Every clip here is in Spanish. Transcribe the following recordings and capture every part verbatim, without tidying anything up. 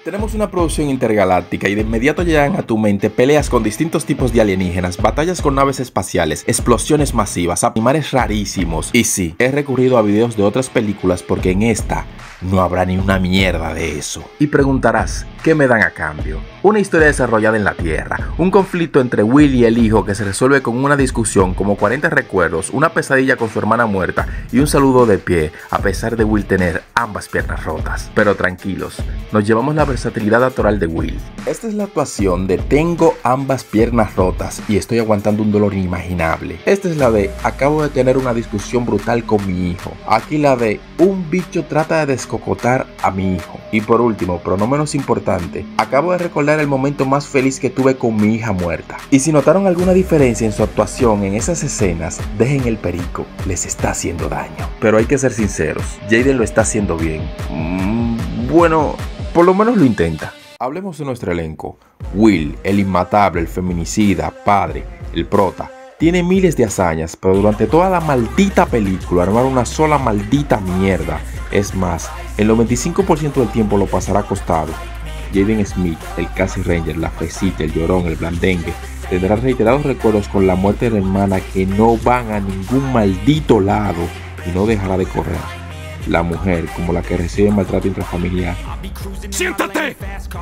Tenemos una producción intergaláctica y de inmediato llegan a tu mente peleas con distintos tipos de alienígenas, batallas con naves espaciales, explosiones masivas, animales rarísimos. Y sí, he recurrido a videos de otras películas porque en esta no habrá ni una mierda de eso. Y preguntarás, ¿qué me dan a cambio? Una historia desarrollada en la Tierra, un conflicto entre Will y el hijo que se resuelve con una discusión, como cuarenta recuerdos, una pesadilla con su hermana muerta y un saludo de pie, a pesar de Will tener ambas piernas rotas. Pero tranquilos, nos llevamos la versatilidad actoral de Will. Esta es la actuación de tengo ambas piernas rotas y estoy aguantando un dolor inimaginable. Esta es la de acabo de tener una discusión brutal con mi hijo. Aquí la de un bicho trata de descocotar a mi hijo. Y por último, pero no menos importante, acabo de recordar el momento más feliz que tuve con mi hija muerta. Y si notaron alguna diferencia en su actuación en esas escenas, dejen el perico, les está haciendo daño. Pero hay que ser sinceros, Jaden lo está haciendo bien. Mm, bueno, por lo menos lo intenta. Hablemos de nuestro elenco. Will, el inmatable, el feminicida, padre, el prota, tiene miles de hazañas, pero durante toda la maldita película armaron una sola maldita mierda. Es más, el noventa y cinco por ciento del tiempo lo pasará acostado. Jaden Smith, el Cassie Ranger, la fresita, el llorón, el blandengue, tendrá reiterados recuerdos con la muerte de la hermana que no van a ningún maldito lado y no dejará de correr. La mujer, como la que recibe maltrato intrafamiliar. ¡Siéntate!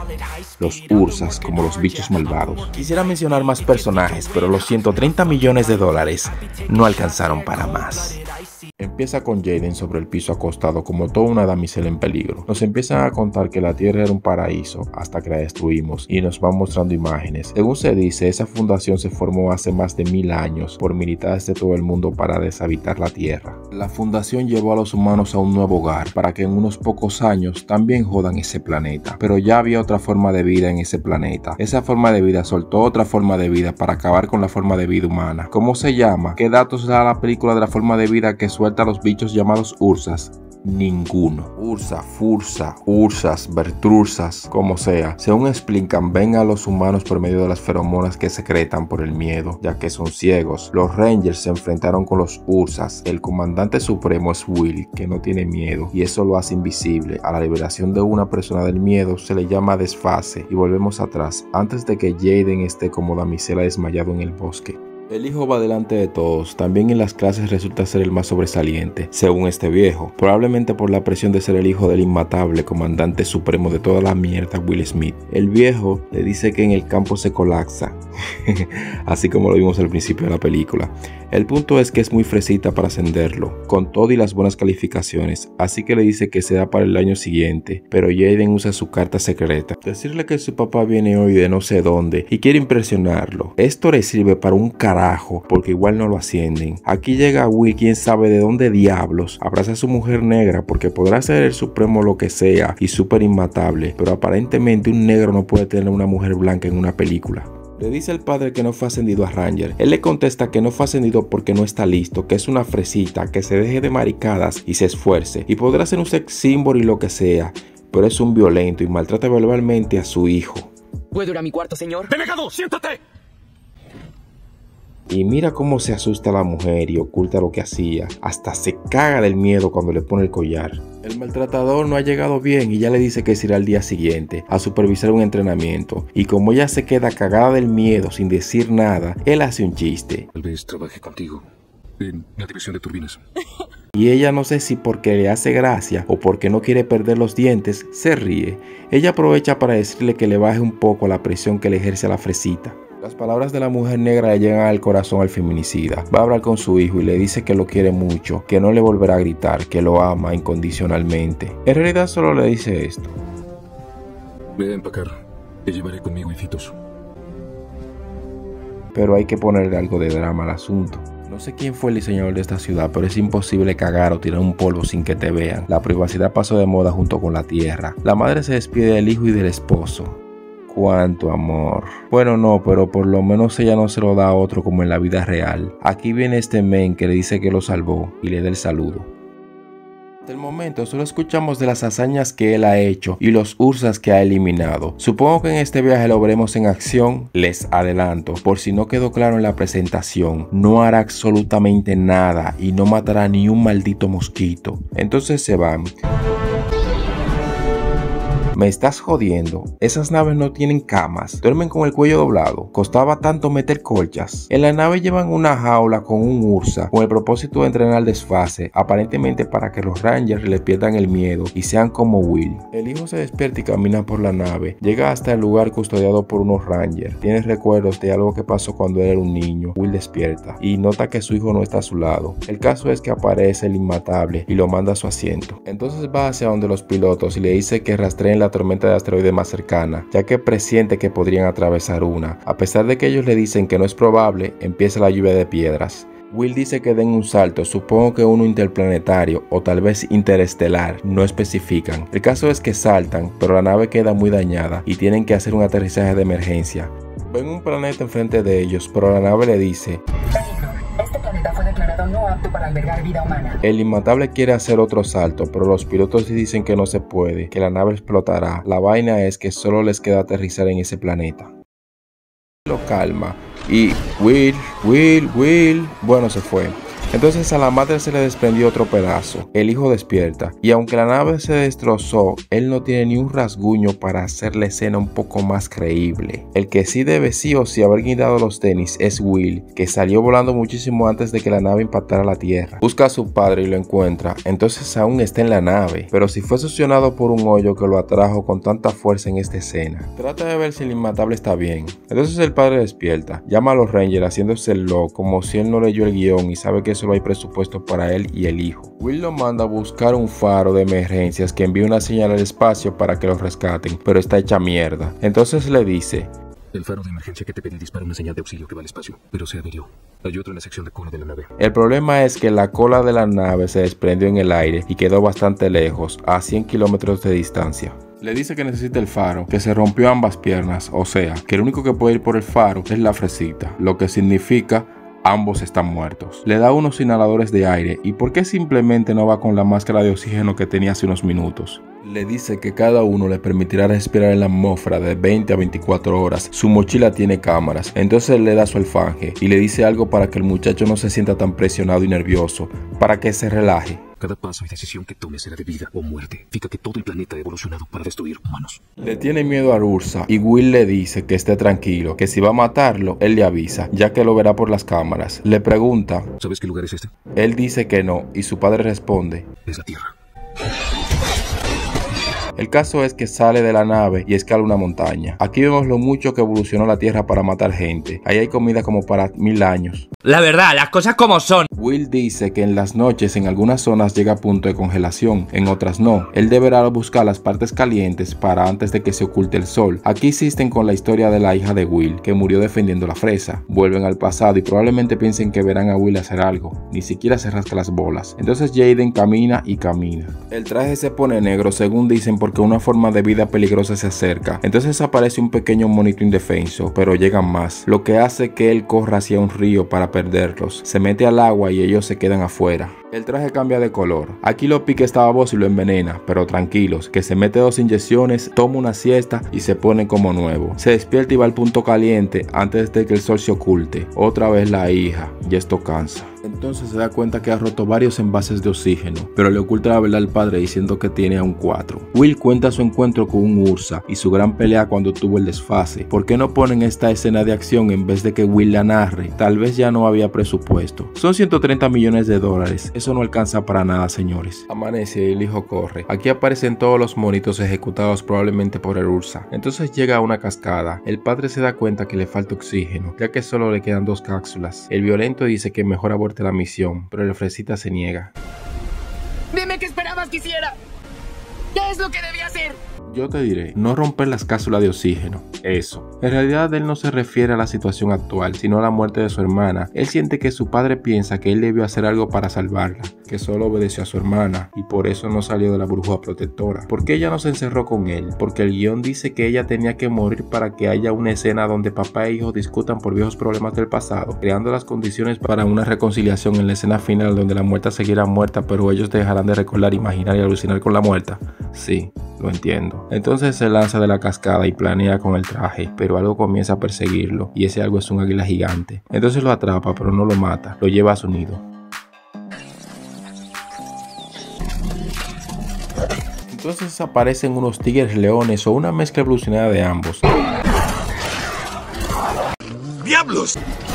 Los Ursas, como los bichos malvados. Quisiera mencionar más personajes, pero los ciento treinta millones de dólares no alcanzaron para más. Empieza con Jaden sobre el piso acostado como toda una damisela en peligro. Nos empiezan a contar que la Tierra era un paraíso hasta que la destruimos y nos van mostrando imágenes. Según se dice, esa fundación se formó hace más de mil años por militares de todo el mundo para deshabitar la Tierra. La fundación llevó a los humanos a un nuevo hogar para que en unos pocos años también jodan ese planeta. Pero ya había otra forma de vida en ese planeta. Esa forma de vida soltó otra forma de vida para acabar con la forma de vida humana. ¿Cómo se llama? ¿Qué datos da la película de la forma de vida que suelta a los bichos llamados Ursas? Ninguno. Ursa, Fursa, Ursas, Bertrursas, como sea, según explican, ven a los humanos por medio de las feromonas que secretan por el miedo, ya que son ciegos. Los Rangers se enfrentaron con los Ursas. El comandante supremo es Will, que no tiene miedo, y eso lo hace invisible. A la liberación de una persona del miedo se le llama desfase. Y volvemos atrás, antes de que Jaden esté como damisela desmayado en el bosque. El hijo va delante de todos, también en las clases resulta ser el más sobresaliente, según este viejo, probablemente por la presión de ser el hijo del inmatable comandante supremo de toda la mierda Will Smith. El viejo le dice que en el campo se colapsa, así como lo vimos al principio de la película. El punto es que es muy fresita para ascenderlo, con todo y las buenas calificaciones, así que le dice que se da para el año siguiente, pero Jaden usa su carta secreta. Decirle que su papá viene hoy de no sé dónde y quiere impresionarlo. Esto le sirve para un carajo, porque igual no lo ascienden. Aquí llega Will, quién sabe de dónde diablos, abraza a su mujer negra porque podrá ser el supremo lo que sea y súper inmatable, pero aparentemente un negro no puede tener una mujer blanca en una película. Le dice al padre que no fue ascendido a Ranger. Él le contesta que no fue ascendido porque no está listo, que es una fresita, que se deje de maricadas y se esfuerce. Y podrá ser un sex symbol y lo que sea, pero es un violento y maltrata verbalmente a su hijo. ¿Puedo ir a mi cuarto, señor? ¡Denegado! ¡Siéntate! Y mira cómo se asusta la mujer y oculta lo que hacía. Hasta se caga del miedo cuando le pone el collar. El maltratador no ha llegado bien y ya le dice que se irá al día siguiente a supervisar un entrenamiento. Y como ella se queda cagada del miedo sin decir nada, él hace un chiste. Tal vez trabaje contigo en la división de turbinas. Y ella, no sé si porque le hace gracia o porque no quiere perder los dientes, se ríe. Ella aprovecha para decirle que le baje un poco la presión que le ejerce a la fresita. Las palabras de la mujer negra le llegan al corazón al feminicida. Va a hablar con su hijo y le dice que lo quiere mucho, que no le volverá a gritar, que lo ama incondicionalmente. En realidad solo le dice esto. Ve a empacar, te llevaré conmigo hijitos. Pero hay que ponerle algo de drama al asunto. No sé quién fue el diseñador de esta ciudad, pero es imposible cagar o tirar un polvo sin que te vean. La privacidad pasó de moda junto con la tierra. La madre se despide del hijo y del esposo. ¡Cuánto amor! Bueno, no, pero por lo menos ella no se lo da a otro como en la vida real. Aquí viene este men que le dice que lo salvó y le da el saludo. Hasta el momento solo escuchamos de las hazañas que él ha hecho y los Ursas que ha eliminado. Supongo que en este viaje lo veremos en acción. Les adelanto, por si no quedó claro en la presentación, no hará absolutamente nada y no matará ni un maldito mosquito. Entonces se van. Me estás jodiendo. Esas naves no tienen camas. Duermen con el cuello doblado. Costaba tanto meter colchas. En la nave llevan una jaula con un Ursa con el propósito de entrenar al desfase, aparentemente para que los Rangers les pierdan el miedo y sean como Will. El hijo se despierta y camina por la nave. Llega hasta el lugar custodiado por unos Rangers. Tiene recuerdos de algo que pasó cuando él era un niño. Will despierta y nota que su hijo no está a su lado. El caso es que aparece el inmatable y lo manda a su asiento. Entonces va hacia donde los pilotos y le dice que rastreen la tormenta de asteroides más cercana, ya que presiente que podrían atravesar una. A pesar de que ellos le dicen que no es probable, empieza la lluvia de piedras. Will dice que den un salto, supongo que uno interplanetario o tal vez interestelar, no especifican. El caso es que saltan, pero la nave queda muy dañada y tienen que hacer un aterrizaje de emergencia. Ven un planeta enfrente de ellos, pero la nave le dice: este planeta fue declarado no apto para albergar vida humana. El inmatable quiere hacer otro salto, pero los pilotos dicen que no se puede, que la nave explotará. La vaina es que solo les queda aterrizar en ese planeta. Lo calma y Will, Will, Will, bueno, se fue. Entonces a la madre se le desprendió otro pedazo. El hijo despierta y aunque la nave se destrozó, él no tiene ni un rasguño para hacer la escena un poco más creíble. El que sí debe sí o sí haber guindado los tenis es Will, que salió volando muchísimo antes de que la nave impactara la tierra. Busca a su padre y lo encuentra, entonces aún está en la nave, pero si fue succionado por un hoyo que lo atrajo con tanta fuerza en esta escena. Trata de ver si el inmatable está bien. Entonces el padre despierta, llama a los Rangers haciéndose el loco como si él no leyó el guión y sabe que solo hay presupuesto para él y el hijo. Will lo manda a buscar un faro de emergencias que envía una señal al espacio para que los rescaten, pero está hecha mierda. Entonces le dice: el faro de emergencia que te pedí dispara una señal de auxilio que va al espacio, pero se averió. Hay otro en la sección de cola de la nave. El problema es que la cola de la nave se desprendió en el aire y quedó bastante lejos, a cien kilómetros de distancia. Le dice que necesita el faro, que se rompió ambas piernas, o sea, que el único que puede ir por el faro es la fresita, lo que significa ambos están muertos. Le da unos inhaladores de aire. ¿Y por qué simplemente no va con la máscara de oxígeno que tenía hace unos minutos? Le dice que cada uno le permitirá respirar en la atmósfera de veinte a veinticuatro horas. Su mochila tiene cámaras. Entonces le da su alfanje y le dice algo para que el muchacho no se sienta tan presionado y nervioso, para que se relaje. Cada paso y decisión que tomes será de vida o muerte. Fica que todo el planeta ha evolucionado para destruir humanos. Le tiene miedo a Ursa y Will le dice que esté tranquilo, que si va a matarlo, él le avisa, ya que lo verá por las cámaras. Le pregunta: ¿sabes qué lugar es este? Él dice que no y su padre responde: es la Tierra. El caso es que sale de la nave y escala una montaña. Aquí vemos lo mucho que evolucionó la Tierra para matar gente. Ahí hay comida como para mil años. La verdad, las cosas como son. Will dice que en las noches en algunas zonas llega a punto de congelación, en otras no. Él deberá buscar las partes calientes para antes de que se oculte el sol. Aquí insisten con la historia de la hija de Will, que murió defendiendo la fresa. Vuelven al pasado y probablemente piensen que verán a Will hacer algo. Ni siquiera se rasca las bolas. Entonces Jaden camina y camina. El traje se pone negro según dicen porque una forma de vida peligrosa se acerca. Entonces aparece un pequeño monito indefenso, pero llegan más, lo que hace que él corra hacia un río para perderlos. Se mete al agua y ellos se quedan afuera. El traje cambia de color. Aquí lo pica esta babosa y lo envenena, pero tranquilos, que se mete dos inyecciones, toma una siesta y se pone como nuevo. Se despierta y va al punto caliente antes de que el sol se oculte. Otra vez la hija, y esto cansa. Entonces se da cuenta que ha roto varios envases de oxígeno, pero le oculta la verdad al padre diciendo que tiene aún cuatro. Will cuenta su encuentro con un Ursa y su gran pelea cuando tuvo el desfase. ¿Por qué no ponen esta escena de acción en vez de que Will la narre? Tal vez ya no había presupuesto. Son ciento treinta millones de dólares. Eso no alcanza para nada, señores. Amanece y el hijo corre. Aquí aparecen todos los monitos ejecutados probablemente por el Ursa. Entonces llega a una cascada. El padre se da cuenta que le falta oxígeno, ya que solo le quedan dos cápsulas. El violento dice que mejor aborte la misión, pero el fresita se niega. Dime qué esperabas que hiciera. ¿Qué es lo que debía hacer? Yo te diré, no romper las cápsulas de oxígeno, eso. En realidad él no se refiere a la situación actual, sino a la muerte de su hermana. Él siente que su padre piensa que él debió hacer algo para salvarla, que solo obedeció a su hermana y por eso no salió de la burbuja protectora. ¿Por qué ella no se encerró con él? Porque el guión dice que ella tenía que morir para que haya una escena donde papá e hijo discutan por viejos problemas del pasado, creando las condiciones para una reconciliación en la escena final donde la muerta seguirá muerta, pero ellos dejarán de recordar, imaginar y alucinar con la muerta. Sí, lo entiendo. Entonces se lanza de la cascada y planea con el traje, pero algo comienza a perseguirlo y ese algo es un águila gigante. Entonces lo atrapa pero no lo mata, lo lleva a su nido. Entonces aparecen unos tigres leones o una mezcla evolucionada de ambos. ¡Diablos!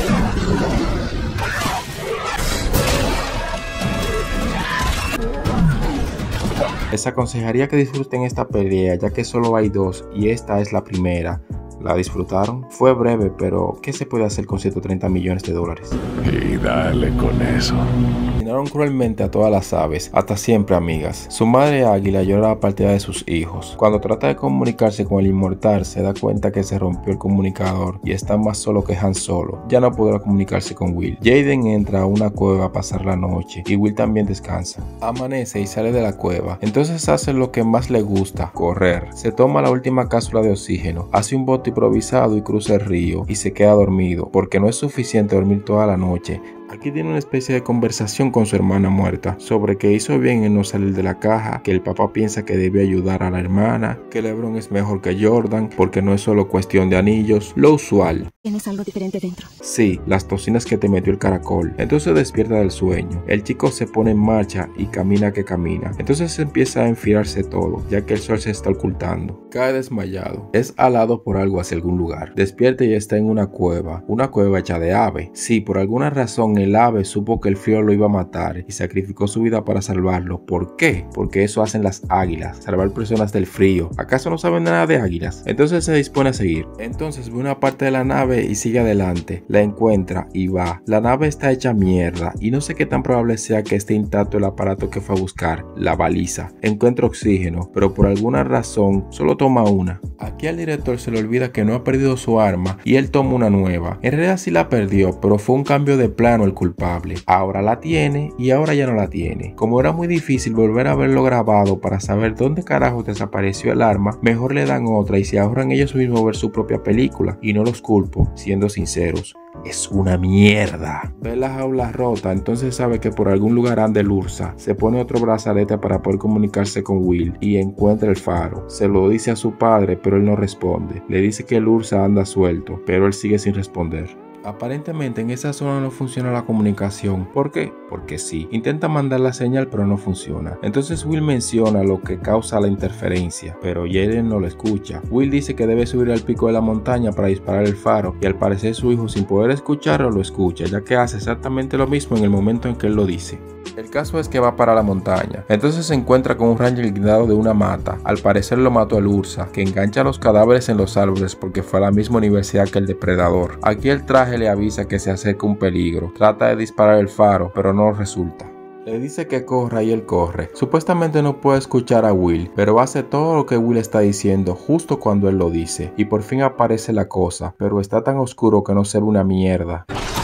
Les aconsejaría que disfruten esta pelea, ya que solo hay dos y esta es la primera. ¿La disfrutaron? Fue breve, pero ¿qué se puede hacer con ciento treinta millones de dólares? Y dale con eso. Asesinaron cruelmente a todas las aves, hasta siempre amigas. Su madre águila llora la partida de sus hijos. Cuando trata de comunicarse con el inmortal, se da cuenta que se rompió el comunicador y está más solo que Han Solo. Ya no podrá comunicarse con Will. Jaden entra a una cueva a pasar la noche y Will también descansa. Amanece y sale de la cueva. Entonces hace lo que más le gusta, correr. Se toma la última cápsula de oxígeno, hace un bote improvisado y cruza el río y se queda dormido porque no es suficiente dormir toda la noche. Aquí tiene una especie de conversación con su hermana muerta sobre que hizo bien en no salir de la caja, que el papá piensa que debe ayudar a la hermana, que LeBron es mejor que Jordan porque no es solo cuestión de anillos, lo usual. ¿Tienes algo diferente dentro? Sí, las tocinas que te metió el caracol. Entonces despierta del sueño. El chico se pone en marcha y camina que camina. Entonces empieza a enfriarse todo, ya que el sol se está ocultando. Cae desmayado. Es alado por algo hacia algún lugar. Despierta y está en una cueva. Una cueva hecha de ave. Sí, por alguna razón el ave supo que el frío lo iba a matar y sacrificó su vida para salvarlo. ¿Por qué? Porque eso hacen las águilas, salvar personas del frío. ¿Acaso no saben nada de águilas? Entonces se dispone a seguir. Entonces ve una parte de la nave y sigue adelante. La encuentra y va. La nave está hecha mierda y no sé qué tan probable sea que esté intacto el aparato que fue a buscar, la baliza. Encuentra oxígeno, pero por alguna razón solo toma una. Aquí al director se le olvida que no ha perdido su arma y él toma una nueva. En realidad sí la perdió, pero fue un cambio de plano el culpable. Ahora la tiene y ahora ya no la tiene. Como era muy difícil volver a verlo grabado para saber dónde carajo desapareció el arma, mejor le dan otra y se ahorran ellos mismos ver su propia película. Y no los culpo, siendo sinceros. Es una mierda. Ve la jaula rota, entonces sabe que por algún lugar anda el Ursa. Se pone otro brazalete para poder comunicarse con Will y encuentra el faro. Se lo dice a su padre, pero él no responde. Le dice que el Ursa anda suelto, pero él sigue sin responder. Aparentemente en esa zona no funciona la comunicación. ¿Por qué? Porque sí. Intenta mandar la señal pero no funciona. Entonces Will menciona lo que causa la interferencia, pero Jaden no lo escucha. Will dice que debe subir al pico de la montaña para disparar el faro y al parecer su hijo sin poder escucharlo lo escucha, ya que hace exactamente lo mismo en el momento en que él lo dice. El caso es que va para la montaña. Entonces se encuentra con un ranger guindado de una mata. Al parecer lo mató el Ursa, que engancha los cadáveres en los árboles porque fue a la misma universidad que el depredador. Aquí el traje le avisa que se acerca un peligro. Trata de disparar el faro, pero no resulta. Le dice que corra y él corre. Supuestamente no puede escuchar a Will, pero hace todo lo que Will está diciendo justo cuando él lo dice. Y por fin aparece la cosa, pero está tan oscuro que no se ve una mierda.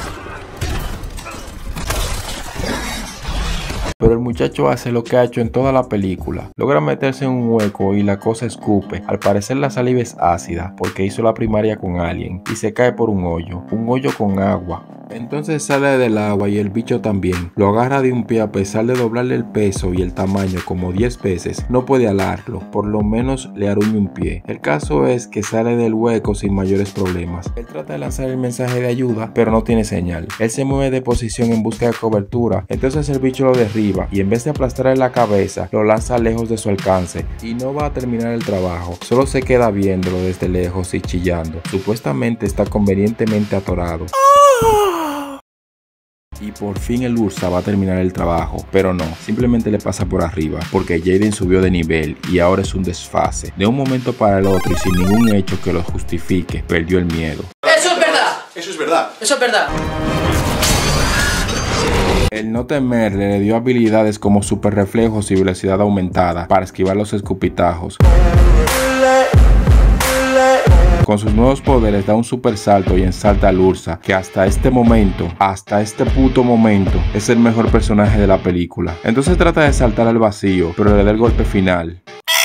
Pero el muchacho hace lo que ha hecho en toda la película. Logra meterse en un hueco y la cosa escupe. Al parecer la saliva es ácida porque hizo la primaria con alguien y se cae por un hoyo. Un hoyo con agua. Entonces sale del agua y el bicho también. Lo agarra de un pie a pesar de doblarle el peso y el tamaño como diez veces. No puede alarlo, por lo menos le aruña un pie. El caso es que sale del hueco sin mayores problemas. Él trata de lanzar el mensaje de ayuda, pero no tiene señal. Él se mueve de posición en busca de cobertura. Entonces el bicho lo derriba y en vez de aplastarle la cabeza, lo lanza lejos de su alcance. Y no va a terminar el trabajo. Solo se queda viéndolo desde lejos y chillando. Supuestamente está convenientemente atorado. Y por fin el Ursa va a terminar el trabajo, pero no, simplemente le pasa por arriba, porque Jaden subió de nivel y ahora es un desfase. De un momento para el otro y sin ningún hecho que lo justifique, perdió el miedo. ¡Eso es verdad! Eso es verdad. ¡Eso es verdad! El no temer le dio habilidades como super reflejos y velocidad aumentada para esquivar los escupitajos. Con sus nuevos poderes da un super salto y ensalta al Ursa, que hasta este momento, hasta este puto momento, es el mejor personaje de la película. Entonces trata de saltar al vacío, pero le da el golpe final.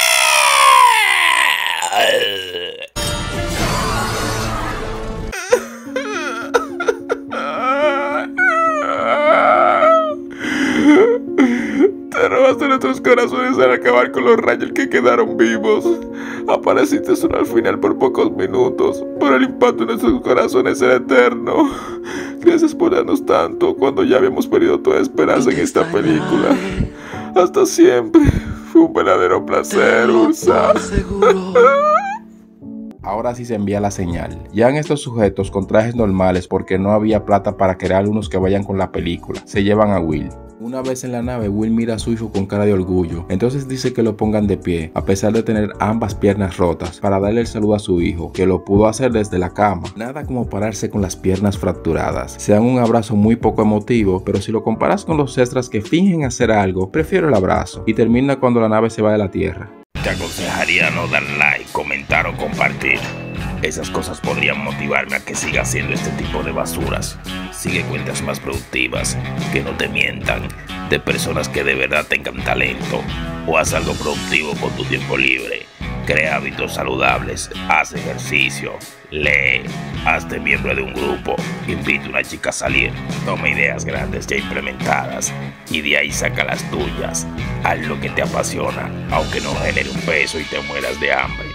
Te robaste nuestros corazones al acabar con los Rangers que quedaron vivos. Apareciste solo al final por pocos minutos, pero el impacto en nuestros corazones era eterno. Gracias por darnos tanto cuando ya habíamos perdido toda esperanza en esta película. Hasta siempre. Fue un verdadero placer, Ursa. Ahora sí se envía la señal. Llegan estos sujetos con trajes normales porque no había plata para crear unos que vayan con la película. Se llevan a Will. Una vez en la nave, Will mira a su hijo con cara de orgullo. Entonces dice que lo pongan de pie, a pesar de tener ambas piernas rotas, para darle el saludo a su hijo, que lo pudo hacer desde la cama. Nada como pararse con las piernas fracturadas. Se dan un abrazo muy poco emotivo, pero si lo comparas con los extras que fingen hacer algo, prefiero el abrazo. Y termina cuando la nave se va de la Tierra. Te aconsejaría no dar like, comentar o compartir. Esas cosas podrían motivarme a que siga haciendo este tipo de basuras. Sigue cuentas más productivas, que no te mientan, de personas que de verdad tengan talento. O haz algo productivo con tu tiempo libre. Crea hábitos saludables, haz ejercicio, lee, hazte miembro de un grupo, invita a una chica a salir, toma ideas grandes ya implementadas y de ahí saca las tuyas. Haz lo que te apasiona, aunque no genere un peso y te mueras de hambre.